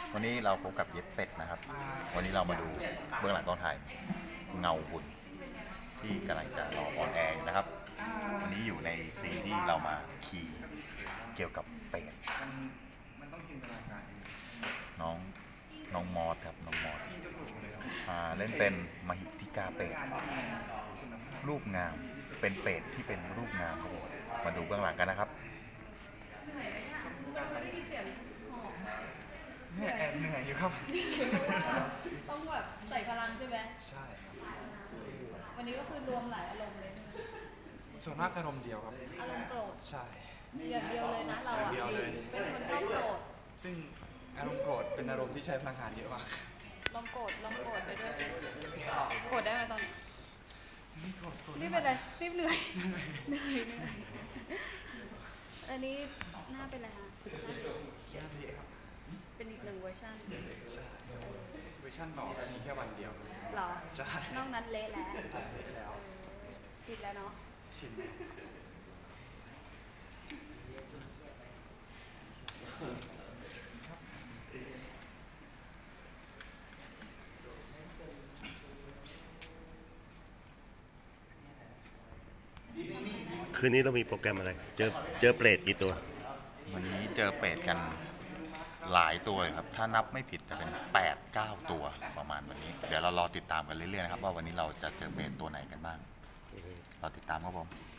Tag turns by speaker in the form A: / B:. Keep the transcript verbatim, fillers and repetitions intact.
A: วันนี้เราพบกับเย็บเป็ดนะครับวันนี้เรามาดูเบื้องหลังกองถ่ายเงาบุญที่กำลังจะรอออนแอร์อยู่นะครับวันนี้อยู่ในซีนที่เรามาคีย์เกี่ยวกับเป็ดน้องน้องมอสครับน้องมอสเล่นเป็นมหิทธิกาเป็ดรูปงามเป็นเป็ดที่เป็นรูปงามครับผมมาดูเบื้องหลังกันนะครับ
B: เนี่ยแอบเหนื่อยอยู่ครับ
C: ต้องแบบใส่พลังใช่ไหม
B: ใช่
C: วันนี้ก็คือรวมหลายอารมณ์เลย
B: ส่วนมากอารมณ์เดียวครับ
C: อารมณ์โกรธ
B: ใช่
C: อย่างเดียวเลยนะเราอ่ะเป็นคนชอบโกรธ
B: ซึ่งอารมณ์โกรธเป็นอารมณ์ที่ใช้พลังงานเยอะมาก
C: ลองโกรธลองโกรธไปด้วยสิโกรธได้ไหมตอนนี้
B: นี่โกรธ
C: นี่เป็นไรรีบเหนื่อยเหนื่อยเหนื่อยอันนี้หน้าเป็นอะไรฮะเป็นอีกหนึ่งเวอร์ชัน
B: ใช่เวอร์ชันหนอกมีแค่วันเดียว
C: หรอ
B: ใช่
C: นอกนั้นเละแล้ว
B: เละแล้ว
C: ชินแล้วเนาะ
B: ชิน
D: คืนนี้เรามีโปรแกรมอะไรเจอเจอเปรตกี่ตัว
A: วันนี้เจอเปรตกันหลายตัวครับถ้านับไม่ผิดจะเป็นแปดเก้าตัวประมาณวันนี้เดี๋ยวเรารอติดตามกันเรื่อยๆนะครับว่าวันนี้เราจะเจอเปรตตัวไหนกันบ้างเราติดตามครับผม